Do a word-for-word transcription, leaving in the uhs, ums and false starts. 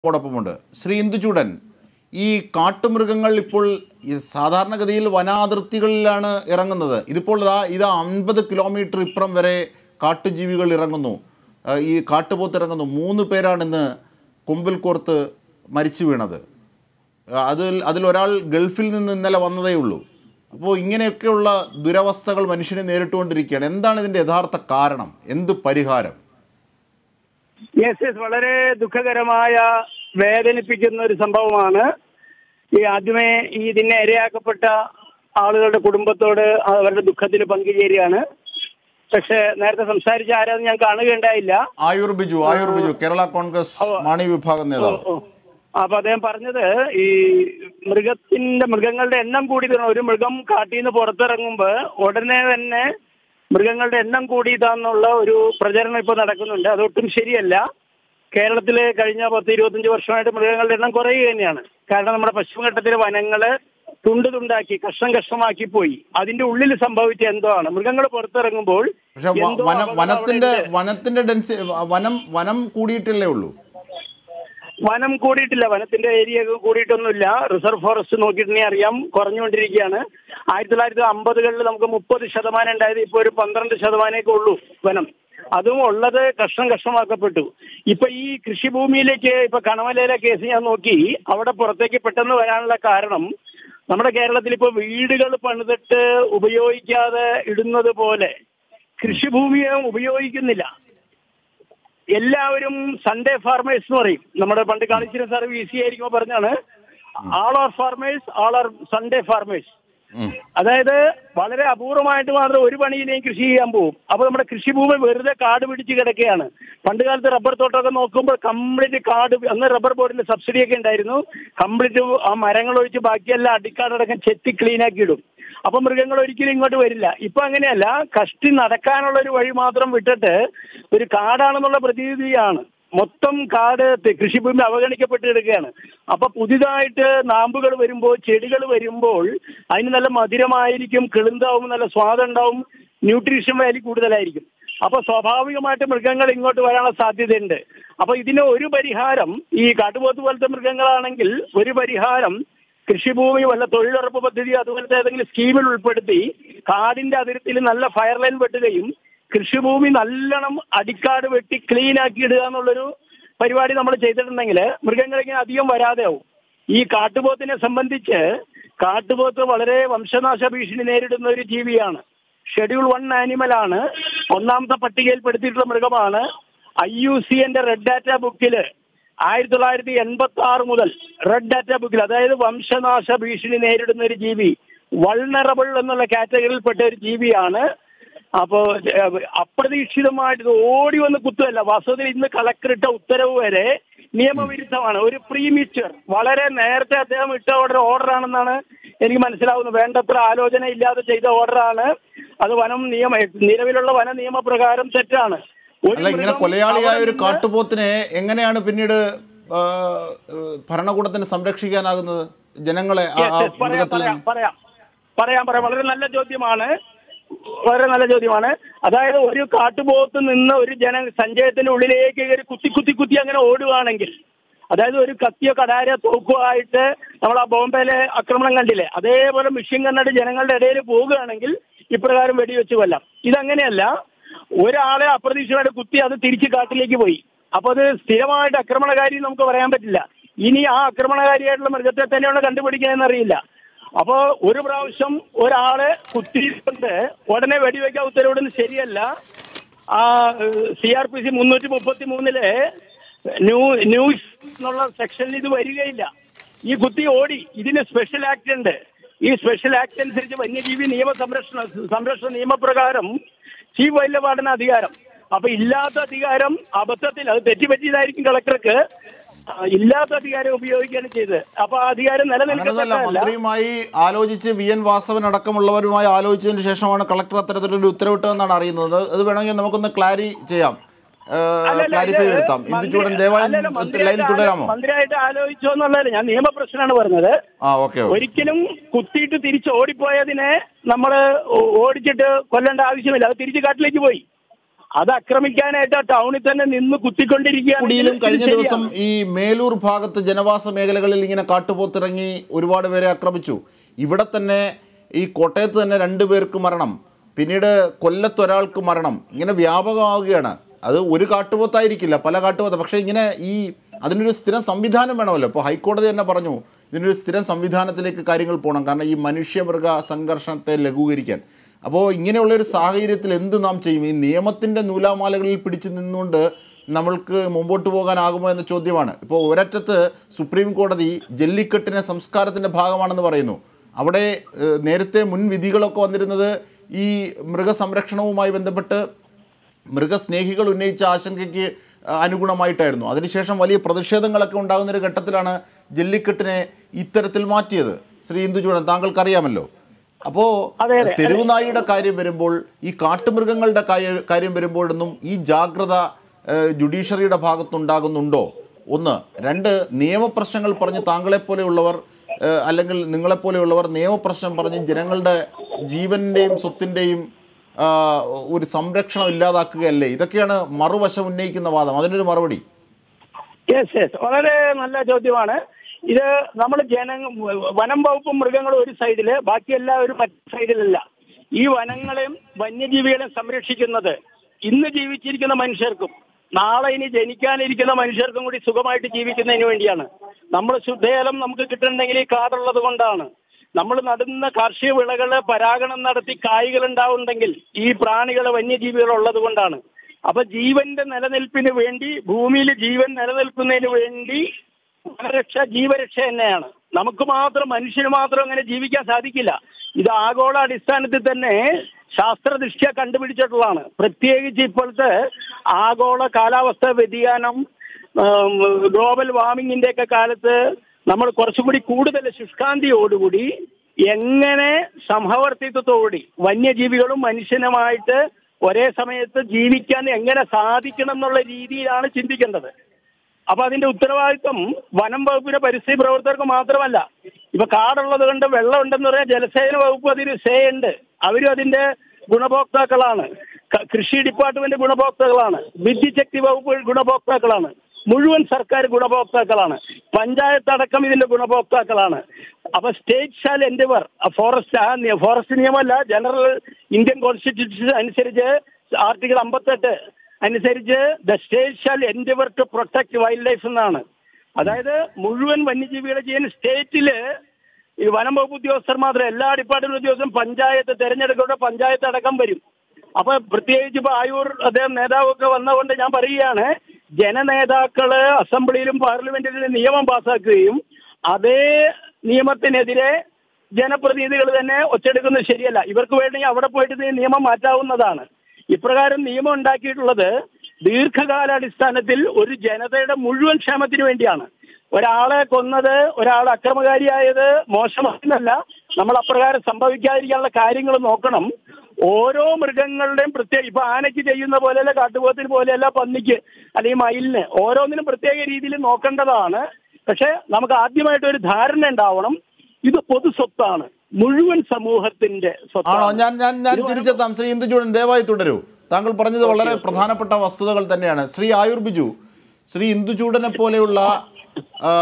ോടൊപ്പമുണ്ട് ശ്രീ ഇന്ദുചൂടൻ. ഈ കാട്ടുമൃഗങ്ങൾ ഇപ്പോൾ സാധാരണഗതിയിൽ വനാതിർത്തികളിലാണ് ഇറങ്ങുന്നത്. ഇതിപ്പോൾ ഇതാ ഇത് അൻപത് കിലോമീറ്റർ ഇപ്പുറം വരെ കാട്ടുജീവികൾ ഇറങ്ങുന്നു. ഈ കാട്ടുപോത്ത് ഇറങ്ങുന്നു. മൂന്ന് പേരാണ് ഇന്ന് കൊമ്പിൽ കോർത്ത് മരിച്ചു വീണത്. അതിൽ അതിലൊരാൾ ഗൾഫിൽ നിന്ന് ഇന്നലെ വന്നതേ ഉള്ളൂ. അപ്പോൾ ഇങ്ങനെയൊക്കെയുള്ള ദുരവസ്ഥകൾ മനുഷ്യനെ നേരിട്ടുകൊണ്ടിരിക്കുകയാണ്. എന്താണ് ഇതിൻ്റെ യഥാർത്ഥ കാരണം? എന്ത് പരിഹാരം? യെസ് യെസ് വളരെ ദുഃഖകരമായ വേദനിപ്പിക്കുന്ന ഒരു സംഭവമാണ്. ഈ ആദ്യമേ ഈ ഇതിനെ ഇരയാക്കപ്പെട്ട ആളുകളുടെ കുടുംബത്തോട് അവരുടെ ദുഃഖത്തിൽ പങ്കുചേരുകയാണ്. പക്ഷെ നേരത്തെ സംസാരിച്ച ആരാധന ഞാൻ കാണുകയുണ്ടായില്ല. ആയൂർ ബിജു ആയൂർ ബിജു കേരള കോൺഗ്രസ് മാണി വിഭാഗം നേതാവ്. അപ്പൊ അദ്ദേഹം പറഞ്ഞത് ഈ മൃഗത്തിന്റെ മൃഗങ്ങളുടെ എണ്ണം കൂടി ഒരു മൃഗം കാട്ടിൽ നിന്ന് പുറത്തിറങ്ങുമ്പോ ഉടനെ തന്നെ മൃഗങ്ങളുടെ എണ്ണം കൂടിയതാന്നുള്ള ഒരു പ്രചരണം ഇപ്പോൾ നടക്കുന്നുണ്ട്. അതൊട്ടും ശരിയല്ല. കേരളത്തിൽ കഴിഞ്ഞ പത്ത് ഇരുപത്തഞ്ച് വർഷമായിട്ട് മൃഗങ്ങളുടെ എണ്ണം കുറയുക തന്നെയാണ്. കാരണം നമ്മുടെ പശ്ചിമഘട്ടത്തിലെ വനങ്ങള് തുണ്ട് തുണ്ടാക്കി കഷ്ണം കഷ്ണമാക്കി പോയി. അതിന്റെ ഉള്ളിൽ സംഭവിച്ച എന്തോ ആണ്. മൃഗങ്ങൾ പുറത്തിറങ്ങുമ്പോൾ വനത്തിന്റെ വനത്തിന്റെ ഡെൻസി വനം വനം കൂടിയിട്ടല്ലേ ഉള്ളൂ. വനം കൂടിയിട്ടില്ല. വനത്തിന്റെ ഏരിയ കൂടിയിട്ടൊന്നുമില്ല. റിസർവ് ഫോറസ്റ്റ് നോക്കിയിട്ടുണ്ടെങ്കിൽ അറിയാം കുറഞ്ഞുകൊണ്ടിരിക്കുകയാണ്. ആയിരത്തി തൊള്ളായിരത്തി അമ്പതുകളിൽ നമുക്ക് മുപ്പത് ശതമാനം ഉണ്ടായത് ഇപ്പോൾ ഒരു പന്ത്രണ്ട് ശതമാനമൊക്കെ ഉള്ളൂ വനം. അതും ഉള്ളത് കഷ്ണം കഷ്ണമാക്കപ്പെട്ടു. ഇപ്പൊ ഈ കൃഷിഭൂമിയിലേക്ക് ഇപ്പൊ കണവലയിലെ കേസ് ഞാൻ നോക്കി. അവിടെ പുറത്തേക്ക് പെട്ടെന്ന് വരാനുള്ള കാരണം നമ്മുടെ കേരളത്തിൽ ഇപ്പൊ വീടുകൾ പണിതിട്ട് ഉപയോഗിക്കാതെ ഇടുന്നത് പോലെ കൃഷിഭൂമിയെ ഉപയോഗിക്കുന്നില്ല. എല്ലാവരും സൺഡേ ഫാർമേഴ്സ് എന്ന് പറയും. നമ്മുടെ പണ്ട് കാണിച്ചിരുന്ന സാർ വി സി ആയിരിക്കുമ്പോൾ പറഞ്ഞാണ് all are farmers all are Sunday farmers. അതായത് വളരെ അപൂർവമായിട്ട് മാത്രം ഒരു പണിയിലേയും കൃഷി ചെയ്യാൻ പോകും. അപ്പൊ നമ്മുടെ കൃഷിഭൂമി വെറുതെ കാട് പിടിച്ച് കിടക്കുകയാണ്. പണ്ട് കാലത്ത് റബ്ബർ തോട്ടമൊക്കെ നോക്കുമ്പോൾ കംപ്ലീറ്റ് കാട്, അന്ന് റബ്ബർ ബോർഡിന്റെ സബ്സിഡി ഒക്കെ ഉണ്ടായിരുന്നു. കംപ്ലീറ്റ് ആ മരങ്ങൾ ഒഴിച്ച് ബാക്കിയെല്ലാം അടിക്കാടടക്കം ചെത്തി ക്ലീൻ ആക്കി ഇടും. അപ്പൊ മൃഗങ്ങൾ ഒരിക്കലും ഇങ്ങോട്ട് വരില്ല. ഇപ്പൊ അങ്ങനെയല്ല. കഷ്ടി നടക്കാനുള്ള ഒരു വഴി മാത്രം വിട്ടിട്ട് ഒരു കാടാണെന്നുള്ള പ്രതീതിയാണ്. മൊത്തം കാട് കൃഷിഭൂമി അവഗണിക്കപ്പെട്ട് കിടക്കുകയാണ്. അപ്പൊ പുതിയതായിട്ട് നാമ്പുകൾ വരുമ്പോൾ ചെടികൾ വരുമ്പോൾ അതിന് നല്ല മധുരമായിരിക്കും, കിളുന്താവും, നല്ല സ്വാദുണ്ടാവും, ന്യൂട്രീഷൻ വാല്യൂ കൂടുതലായിരിക്കും. അപ്പൊ സ്വാഭാവികമായിട്ട് മൃഗങ്ങൾ ഇങ്ങോട്ട് വരാനുള്ള സാധ്യതയുണ്ട്. അപ്പൊ ഇതിന് ഒരു പരിഹാരം, ഈ കാട്ടുപോത്ത് പോലത്തെ മൃഗങ്ങളാണെങ്കിൽ ഒരു പരിഹാരം കൃഷിഭൂമി വല്ല തൊഴിലുറപ്പ് പദ്ധതി അതുപോലത്തെ ഏതെങ്കിലും സ്കീമിൽ ഉൾപ്പെടുത്തി കാടിന്റെ അതിർത്തിയിൽ നല്ല ഫയർ ലൈൻ വെട്ടുകയും കൃഷിഭൂമി നല്ലോണം അടിക്കാട് വെട്ടി ക്ലീൻ ആക്കി ഇടുക എന്നുള്ളൊരു പരിപാടി നമ്മൾ ചെയ്തിട്ടുണ്ടെങ്കിൽ മൃഗങ്ങളിങ്ങനെ അധികം വരാതെ ആവും. ഈ കാട്ടുപോത്തിനെ സംബന്ധിച്ച് കാട്ടുപോത്ത് വളരെ വംശനാശ ഭീഷണി നേരിടുന്ന ഒരു ജീവിയാണ്. ഷെഡ്യൂൾ വൺ ആനിമലാണ്. ഒന്നാമത്തെ പട്ടികയിൽപ്പെടുത്തിയിട്ടുള്ള മൃഗമാണ്. ഐ യു സി എന്റെ റെഡ് ഡാറ്റ ബുക്കില് ആയിരത്തി തൊള്ളായിരത്തി എൺപത്തി ആറ് മുതൽ റെഡ് ഡാറ്റ ബുക്കിൽ, അതായത് വംശനാശ ഭീഷണി നേരിടുന്ന ഒരു ജീവി, വൾണറബിൾ എന്നുള്ള കാറ്റഗറിയിൽപ്പെട്ട ഒരു ജീവിയാണ്. അപ്പോ അപ്രതീക്ഷിതമായിട്ട് ഓടി വന്ന് കുത്തുമല്ല. വാസ്തവത്തിൽ ഇന്ന് കളക്ടർ ഇട്ട ഉത്തരവ് വരെ നിയമവിരുദ്ധമാണ്. ഒരു പ്രീമിച്ചർ, വളരെ നേരത്തെ അദ്ദേഹം ഇട്ട ഓർഡർ ഓർഡറാണെന്നാണ് എനിക്ക് മനസ്സിലാവുന്നത്. വേണ്ടത്ര ആലോചന ഇല്ലാതെ ചെയ്ത ഓർഡറാണ് അത്. വനം നിയമ നിലവിലുള്ള വന നിയമപ്രകാരം തെറ്റാണ്. അല്ല, ഇങ്ങനെ കൊലയാളിയായ ഒരു കാട്ടുപോത്തിനെ എങ്ങനെയാണ് പിന്നീട് ഭരണകൂടത്തിന് സംരക്ഷിക്കാനാകുന്നത്? ജനങ്ങളെ പറയാം പറയാം പറയാം പറയാം വളരെ നല്ല ചോദ്യമാണ്. വളരെ നല്ല ചോദ്യമാണ്. അതായത് ഒരു കാട്ടുപോത്ത് നിന്ന് ഒരു ജന സഞ്ചയത്തിന്റെ ഉള്ളിലേക്ക് കയറി കുത്തി കുത്തി കുത്തി അങ്ങനെ ഓടുകയാണെങ്കിൽ, അതായത് ഒരു കത്തിയോ കടാരോ തോക്കുമായിട്ട് നമ്മൾ ആ ബോംബെയിലെ ആക്രമണം കണ്ടില്ലേ, അതേപോലെ മിഷ്യൻ കണ്ണായിട്ട് ജനങ്ങളുടെ ഇടയിൽ പോവുകയാണെങ്കിൽ ഇപ്രകാരം വെടിവെച്ച് കൊല്ലാം. ഇതങ്ങനെയല്ല. ഒരാളെ അപ്രതീക്ഷിതമായിട്ട് കുത്തി അത് തിരിച്ച് കാട്ടിലേക്ക് പോയി. അപ്പൊ അത് സ്ഥിരമായിട്ട് ആക്രമണകാരി നമുക്ക് പറയാൻ പറ്റില്ല. ഇനി ആ ആക്രമണകാരിയായിട്ടുള്ള മൃഗത്തെ തന്നെയാണ് കണ്ടുപിടിക്കാനെന്ന് അറിയില്ല. അപ്പോ ഒരു പ്രാവശ്യം ഒരാളെ കുത്തിയിട്ടുണ്ട് ഉടനെ വെടിവെക്കാൻ ഉത്തരവിടുന്നത് ശരിയല്ല. ആ സി ആർ പി സി മുന്നൂറ്റി മുപ്പത്തി മൂന്നിലെ ന്യൂ ന്യൂസ് എന്നുള്ള സെക്ഷനിൽ ഇത് വരികയില്ല. ഈ കുത്തി ഓടി. ഇതിന് സ്പെഷ്യൽ ആക്ട് ഉണ്ട്. ഈ സ്പെഷ്യൽ ആക്ട് അനുസരിച്ച് വന്യജീവി നിയമ സംരക്ഷണ സംരക്ഷണ നിയമപ്രകാരം ചീഫ് വൈൽഡ് വാർഡന് അധികാരം. അപ്പൊ ഇല്ലാത്ത അധികാരം അബദ്ധത്തിൽ, അത് തെറ്റിപ്പറ്റിയതായിരിക്കും കളക്ടർക്ക്, ഇല്ലാത്ത അധികാരം ഉപയോഗിക്കുകയാണ് ചെയ്തത്. അപ്പൊ ആ അധികാരം നിലനിൽക്കുന്നില്ല. മന്ത്രിയുമായി ആലോചിച്ച് വി എൻ വാസവൻ അടക്കമുള്ളവരുമായി ആലോചിച്ചതിന് ശേഷമാണ് കളക്ടർ അത്തരത്തിലൊരു ഉത്തരവിട്ടതെന്നാണ് അറിയുന്നത്. അത് വേണമെങ്കിൽ നമുക്കൊന്ന് ക്ലാരി ചെയ്യാം, ക്ലാരിഫൈ വരുത്താം. ഇന്ദുചൂടൻ ദയവായി ലൈനിൽ തുടരാമോ? മന്ത്രിയായിട്ട് ആലോചിച്ചോ എന്നുള്ളത് ഞാൻ നിയമപ്രശ്നമാണ് പറഞ്ഞത്. ഒരിക്കലും കുത്തിയിട്ട് തിരിച്ച് ഓടിപ്പോയതിനെ നമ്മൾ ഓടിച്ചിട്ട് കൊല്ലേണ്ട ആവശ്യമില്ല. അത് തിരിച്ച് കാട്ടിലേക്ക് പോയി. അത് ആക്രമിക്കാനായിട്ട് ആ ടൗണിൽ തന്നെ നിന്ന് കുത്തിക്കൊണ്ടിരിക്കുകയാണ്. കുടിയിലും കഴിഞ്ഞ ദിവസം ഈ മേലൂർ ഭാഗത്ത് ജനവാസ മേഖലകളിൽ ഇങ്ങനെ കാട്ടുപോത്തിറങ്ങി ഒരുപാട് പേരെ ആക്രമിച്ചു. ഇവിടെ തന്നെ ഈ കോട്ടയത്ത് തന്നെ രണ്ടു പേർക്ക് മരണം, പിന്നീട് കൊല്ലത്ത് ഒരാൾക്ക് മരണം, ഇങ്ങനെ വ്യാപകമാവുകയാണ്. അത് ഒരു കാട്ടുപോത്തായിരിക്കില്ല, പല കാട്ടുപോത്ത. പക്ഷേ ഇങ്ങനെ ഈ അതിനൊരു സ്ഥിരം സംവിധാനം വേണമല്ലോ. ഇപ്പോൾ ഹൈക്കോടതി തന്നെ പറഞ്ഞു ഇതിനൊരു സ്ഥിരം സംവിധാനത്തിലേക്ക് കാര്യങ്ങൾ പോകണം, കാരണം ഈ മനുഷ്യമൃഗ സംഘർഷത്തെ ലഘൂകരിക്കാൻ. അപ്പോൾ ഇങ്ങനെയുള്ളൊരു സാഹചര്യത്തിൽ എന്ത് നാം ചെയ്യും? ഈ നിയമത്തിൻ്റെ നൂലാമാലകളിൽ പിടിച്ചു നിന്നുകൊണ്ട് നമ്മൾക്ക് മുമ്പോട്ട് പോകാനാകുമോ എന്ന ചോദ്യമാണ്. ഇപ്പോൾ ഒരറ്റത്ത് സുപ്രീം കോടതി ജല്ലിക്കെട്ടിനെ സംസ്കാരത്തിൻ്റെ ഭാഗമാണെന്ന് പറയുന്നു. അവിടെ നേരത്തെ മുൻവിധികളൊക്കെ വന്നിരുന്നത് ഈ മൃഗസംരക്ഷണവുമായി ബന്ധപ്പെട്ട് മൃഗസ്നേഹികൾ ഉന്നയിച്ച ആശങ്കയ്ക്ക് അനുഗുണമായിട്ടായിരുന്നു. അതിനുശേഷം വലിയ പ്രതിഷേധങ്ങളൊക്കെ ഉണ്ടാകുന്നൊരു ഘട്ടത്തിലാണ് ജല്ലിക്കെട്ടിനെ ഇത്തരത്തിൽ മാറ്റിയത്. ശ്രീ ഇന്ദുചൂടൻ, താങ്കൾക്കറിയാമല്ലോ. അപ്പോൾ തെരുവുനായിയുടെ കാര്യം വരുമ്പോൾ, ഈ കാട്ടുമൃഗങ്ങളുടെ കാര്യം വരുമ്പോഴൊന്നും ഈ ജാഗ്രത ജുഡീഷ്യറിയുടെ ഭാഗത്തുണ്ടാകുന്നുണ്ടോ? ഒന്ന്. രണ്ട്, നിയമപ്രശ്നങ്ങൾ പറഞ്ഞ് താങ്കളെപ്പോലെയുള്ളവർ അല്ലെങ്കിൽ നിങ്ങളെപ്പോലെയുള്ളവർ നിയമപ്രശ്നം പറഞ്ഞ് ജനങ്ങളുടെ ജീവൻ്റെയും സ്വത്തിൻ്റെയും ഒരു സംരക്ഷണം ഇല്ലാതാക്കുകയല്ലേ? ഇതൊക്കെയാണ് മറുവശം ഉന്നയിക്കുന്ന വാദം. അതിനൊരു മറുപടി. യെസ് യെസ് വളരെ നല്ല ചോദ്യമാണ് ഇത്. നമ്മൾ ജന വനം വകുപ്പും മൃഗങ്ങളും ഒരു സൈഡില്, ബാക്കി എല്ലാവരും മറ്റു സൈഡിലല്ല. ഈ വനങ്ങളെയും വന്യജീവികളെയും സംരക്ഷിക്കുന്നത് ഇന്ന് ജീവിച്ചിരിക്കുന്ന മനുഷ്യർക്കും നാളെ ഇനി ജനിക്കാനിരിക്കുന്ന മനുഷ്യർക്കും കൂടി സുഖമായിട്ട് ജീവിക്കുന്നതിന് വേണ്ടിയാണ്. നമ്മൾ ശുദ്ധജലം നമുക്ക് കിട്ടണമെങ്കിൽ ഈ കാടുള്ളത് കൊണ്ടാണ്. നമ്മൾ നടുന്ന കാർഷിക വിളകള് പരാഗണം നടത്തി കായ്കൾ ഉണ്ടാവുണ്ടെങ്കിൽ ഈ പ്രാണികൾ വന്യജീവികൾ ഉള്ളത് കൊണ്ടാണ്. അപ്പൊ ജീവന്റെ നിലനിൽപ്പിന് വേണ്ടി, ഭൂമിയിൽ ജീവൻ നിലനിൽക്കുന്നതിന് വേണ്ടി വനരക്ഷ ജീവരക്ഷ തന്നെയാണ്. നമുക്ക് മാത്രം, മനുഷ്യന് മാത്രം അങ്ങനെ ജീവിക്കാൻ സാധിക്കില്ല. ഇത് ആഗോള അടിസ്ഥാനത്തിൽ തന്നെ ശാസ്ത്രദൃഷ്ട്യ കണ്ടുപിടിച്ചിട്ടുള്ളതാണ്. പ്രത്യേകിച്ച് ഇപ്പോഴത്തെ ആഗോള കാലാവസ്ഥ വ്യതിയാനം, ഗ്ലോബൽ വാർമിങ്ങിന്റെ ഒക്കെ കാലത്ത് നമ്മൾ കുറച്ചുകൂടി കൂടുതൽ ശുഷ്കാന്തിയോടുകൂടി എങ്ങനെ സമവർത്തിത്വത്തോടുകൂടി വന്യജീവികളും മനുഷ്യനുമായിട്ട് ഒരേ സമയത്ത് ജീവിക്കാൻ എങ്ങനെ സാധിക്കണം എന്നുള്ള രീതിയിലാണ് ചിന്തിക്കേണ്ടത്. അപ്പൊ അതിന്റെ ഉത്തരവാദിത്വം വനം വകുപ്പിന്റെ പരിസ്ഥിതി പ്രവർത്തകർക്ക് മാത്രമല്ല. ഇപ്പൊ കാടുള്ളത് കൊണ്ട് വെള്ളം ഉണ്ടെന്ന് പറയാൻ ജലസേചന വകുപ്പ് അതിന് സേ ഉണ്ട്. അവരും അതിന്റെ ഗുണഭോക്താക്കളാണ്. കൃഷി ഡിപ്പാർട്ട്മെന്റ് ഗുണഭോക്താക്കളാണ്. വിദ്യുച്ഛക്തി വകുപ്പ് ഗുണഭോക്താക്കളാണ്. മുഴുവൻ സർക്കാർ ഗുണഭോക്താക്കളാണ്. പഞ്ചായത്ത് അടക്കം ഇതിന്റെ ഗുണഭോക്താക്കളാണ്. അപ്പൊ state shall endeavour, forest forest നിയമമല്ല, ജനറൽ ഇന്ത്യൻ കോൺസ്റ്റിറ്റ്യൂഷൻ അനുസരിച്ച് ആർട്ടിക്കിൾ അമ്പത്തെട്ട് അനുസരിച്ച് the state shall endeavour to protect wildlife എന്നാണ്. അതായത് മുഴുവൻ വന്യജീവികളെ ചെയ്യാൻ സ്റ്റേറ്റില് ഈ വനം വകുപ്പ് ഉദ്യോഗസ്ഥർ മാത്രം, എല്ലാ ഡിപ്പാർട്ട്മെന്റ് ഉദ്യോഗസ്ഥരും പഞ്ചായത്ത് തെരഞ്ഞെടുക്കുന്ന പഞ്ചായത്ത് അടക്കം വരും. അപ്പൊ പ്രത്യേകിച്ച് ഇപ്പൊ ആയൂർ അദ്ദേഹം നേതാവൊക്കെ വന്നതുകൊണ്ട് ഞാൻ പറയുകയാണ്, ജനനേതാക്കള് അസംബ്ലിയിലും പാർലമെന്റിലും നിയമം പാസ്സാക്കുകയും അതേ നിയമത്തിനെതിരെ ജനപ്രതിനിധികൾ തന്നെ ഒച്ചെടുക്കുന്നത് ശരിയല്ല. ഇവർക്ക് വേണമെങ്കിൽ അവിടെ പോയിട്ട് നിയമം മാറ്റാവുന്നതാണ്. ഇപ്രകാരം നിയമം ഉണ്ടാക്കിയിട്ടുള്ളത് ദീർഘകാലാടിസ്ഥാനത്തിൽ ഒരു ജനതയുടെ മുഴുവൻ ക്ഷേമത്തിന് വേണ്ടിയാണ്. ഒരാളെ കൊന്നത്, ഒരാൾ അക്രമകാരിയായത് മോശമാണെന്നല്ല, നമ്മൾ അപ്രകാരം സംഭവിക്കാതിരിക്കാനുള്ള കാര്യങ്ങൾ നോക്കണം. ഓരോ മൃഗങ്ങളുടെയും പ്രത്യേക, ഇപ്പൊ ആനയ്ക്ക് ചെയ്യുന്ന പോലെയല്ല, കാട്ടുപോത്തിന് പോലെയല്ല, പന്നിക്ക് അല്ലെങ്കിൽ മയിലിന്, ഓരോന്നിനും പ്രത്യേക രീതിയിൽ നോക്കേണ്ടതാണ്. പക്ഷെ നമുക്ക് ആദ്യമായിട്ട് ഒരു ധാരണ ഉണ്ടാവണം, ഇത് പൊതു സ്വത്താണ്, മുഴുവൻ സമൂഹത്തിന്റെ സ്വത്താണോ. ഞാൻ ഞാൻ ഞാൻ തിരിച്ചെത്താം. ശ്രീ ഇന്ദുചൂടൻ, ദയവായി തുടരൂ. താങ്കൾ പറഞ്ഞത് വളരെ പ്രധാനപ്പെട്ട വസ്തുതകൾ തന്നെയാണ്. ശ്രീ ആയൂർ ബിജു, ശ്രീ ഇന്ദുചൂടനെ പോലെയുള്ള